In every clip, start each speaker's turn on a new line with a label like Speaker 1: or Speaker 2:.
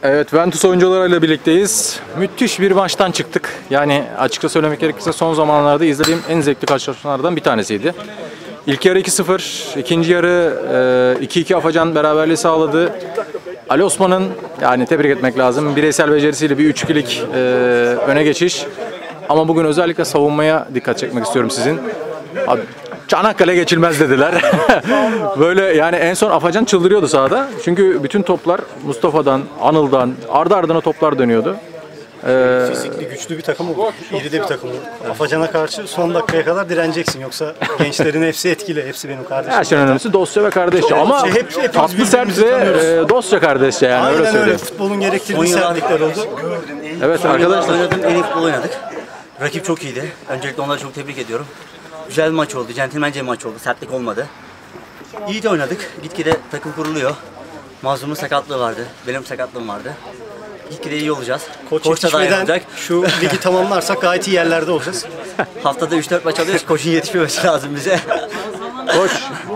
Speaker 1: Evet, Ventus oyuncularıyla birlikteyiz. Müthiş bir maçtan çıktık. Yani açıkça söylemek gerekirse son zamanlarda izlediğim en zevkli karşılaşmalardan bir tanesiydi. İlk yarı 2-0, ikinci yarı 2-2 Afacan beraberliği sağladı. Ali Osman'ın, yani tebrik etmek lazım, bireysel becerisiyle bir 3-2'lik öne geçiş. Ama bugün özellikle savunmaya dikkat çekmek istiyorum sizin. Abi, Çanakkale geçilmez dediler. Böyle yani en son Afacan çıldırıyordu sahada. Çünkü bütün toplar Mustafa'dan, Anıl'dan ardı ardına toplar dönüyordu.
Speaker 2: Fizikli, güçlü bir takım olur. İri de bir takım olur. Afacan'a karşı son dakikaya kadar direneceksin. Yoksa gençlerin hepsi etkili. Hepsi benim kardeşim.
Speaker 1: Her şeyin önemlisi dostça ve kardeşçe. Ama tatlı sert ve dostça kardeşçe, yani
Speaker 2: aynen
Speaker 1: öyle söyleyeyim.
Speaker 2: Öyle. Futbolun gerektirdiği sertlikler oldu.
Speaker 1: Evet arkadaşlar.
Speaker 3: Oynadığım en iyi futbol oynadık. Rakip çok iyiydi. Öncelikle onları çok tebrik ediyorum. Güzel bir maç oldu. Centilmence bir maç oldu. Sertlik olmadı. İyi de oynadık. Gitgide takım kuruluyor. Mazlum'un sakatlığı vardı. Benim sakatlığım vardı. Gitgide iyi olacağız.
Speaker 2: Koç
Speaker 3: da dayanacak.
Speaker 2: yetişmeden şu ligi tamamlarsak gayet iyi yerlerde olacağız.
Speaker 3: Haftada 3-4 maç alıyoruz. Koçun yetişmemesi lazım bize.
Speaker 1: Koç,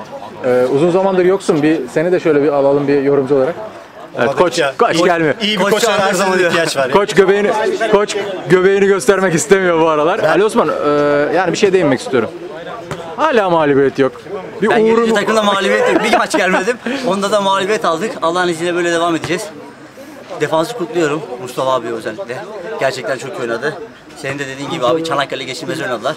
Speaker 1: uzun zamandır yoksun. Seni de şöyle bir alalım bir yorumcu olarak. Evet, koç gelmiyor.
Speaker 2: İyi bir koça her zaman ihtiyaç var.
Speaker 1: Koç göbeğini göstermek istemiyor bu aralar. Ali Osman, yani bir şey değinmek istiyorum. Hala mağlubiyet yok.
Speaker 3: Ben 7. takımda mağlubiyet yok. Bir maç gelmedim. Onda da mağlubiyet aldık. Allah'ın izniyle böyle devam edeceğiz. Defansı kutluyorum. Mustafa abi özellikle. Gerçekten çok iyi oynadı. Senin de dediğin gibi abi Çanakkale geçilmez oynadılar.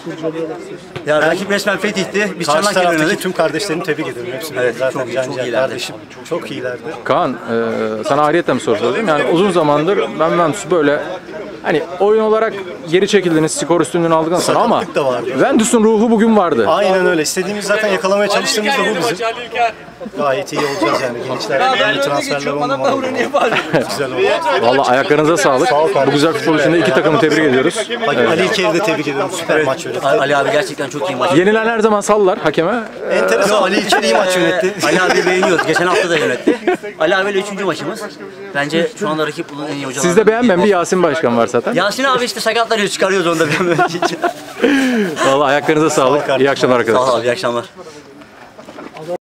Speaker 3: Ya rakip resmen fethihti. Biz
Speaker 2: Karşı
Speaker 3: Çanakkale
Speaker 2: taraftaki
Speaker 3: oynadık.
Speaker 2: tüm kardeşlerimi tebrik ediyorum. Hepsini
Speaker 3: Evet,
Speaker 2: zaten
Speaker 3: çok iyilerdi.
Speaker 2: kardeşim. Çok iyilerdi.
Speaker 1: Kaan, sana ayrıyeten bir soru sorayım. Yani uzun zamandır ben Ventus'u böyle hani oyun olarak geri çekildiniz, skor üstünlüğünü aldıktan sonra ama
Speaker 2: Sakatlık da vardı.
Speaker 1: Ventus'un ruhu bugün vardı.
Speaker 2: Aynen öyle. İstediğimiz zaten yakalamaya çalıştığımız da bu bizim. Gayet iyi olacağız yani. Gençler, yeni transferler 10 numara oldu. Güzel oldu.
Speaker 1: Vallahi ayaklarınıza sağlık. Bu güzel futbol için de iki takımı tebrik ediyoruz.
Speaker 2: Ali İlker'i de tebrik ediyorum. Süper maç yönetti.
Speaker 3: Ali abi gerçekten çok iyi maç.
Speaker 1: Yenilen her zaman sallar hakeme.
Speaker 2: Enteresan. Ali İlker iyi maç yönetti.
Speaker 3: Ali abi beğeniyoruz. Geçen hafta da yönetti. Ali abiyle 3. maçımız. Bence şu anda rakip bunun en iyi hocaları.
Speaker 1: Sizde beğenmeyen bir Yasin Başkan var zaten.
Speaker 3: Yasin abi işte sakatlanıyor, çıkarıyoruz onu da beğenmemek için.
Speaker 1: Vallahi ayaklarınıza sağlık. İyi akşamlar arkadaşlar.
Speaker 3: Sağ ol abi, iyi akşamlar.